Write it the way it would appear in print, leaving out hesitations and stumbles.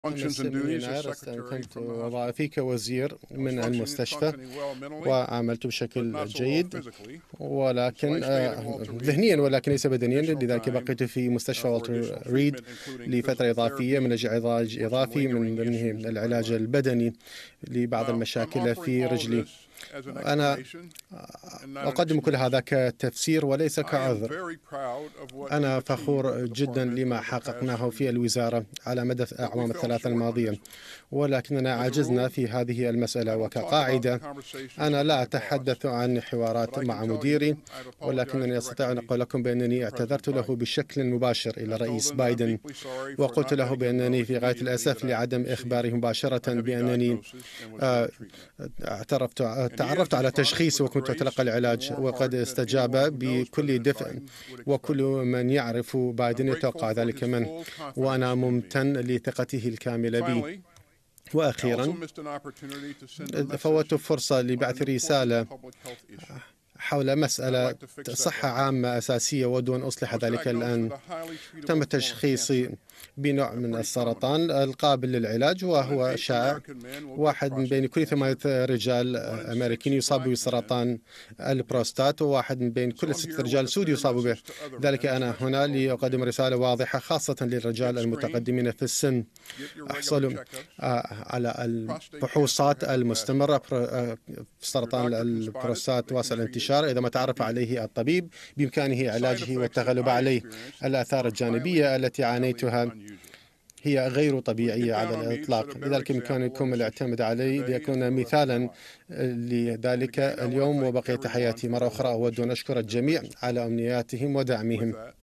5 من يناير استلمت وظائفي كوزير من المستشفى، وعملت بشكل جيد ولكن ذهنيا ولكن ليس بدنيا. لذلك بقيت في مستشفى والتر ريد لفترة إضافية من أجل علاج إضافي، من ضمنه العلاج البدني لبعض المشاكل في رجلي. أنا أقدم كل هذا كتفسير وليس كعذر. أنا فخور جدا لما حققناه في الوزارة على مدى الأعوام الثلاثة الماضية، ولكننا عجزنا في هذه المسألة. وكقاعدة أنا لا أتحدث عن حوارات مع مديري، ولكنني أستطيع أن أقول لكم بأنني اعتذرت له بشكل مباشر إلى الرئيس بايدن، وقلت له بأنني في غاية الأسف لعدم إخباره مباشرة بأنني تعرفت على تشخيص وكنت أتلقى العلاج، وقد استجاب بكل دفء، وكل من يعرف بايدن يتوقع ذلك منه، وأنا ممتن لثقته الكاملة بي. وأخيرا فوت فرصة لبعث رسالة حول مسألة صحة عامة أساسية ودون أصلح ذلك الآن. تم تشخيصي بنوع من السرطان القابل للعلاج وهو شائع. واحد من بين كل 8 رجال أمريكيين يصاب بسرطان البروستات، وواحد من بين كل 6 رجال سود يصاب به. ذلك أنا هنا لأقدم رسالة واضحة خاصة للرجال المتقدمين في السن: احصلوا على الفحوصات المستمرة في سرطان البروستات واسع الانتشار. إذا ما تعرف عليه الطبيب بإمكانه علاجه والتغلب عليه. الآثار الجانبية التي عانيتها هي غير طبيعية على الإطلاق، لذلك بإمكانكم الاعتماد علي ليكون مثالا لذلك اليوم وبقية حياتي. مرة أخرى أود أن أشكر الجميع على أمنياتهم ودعمهم.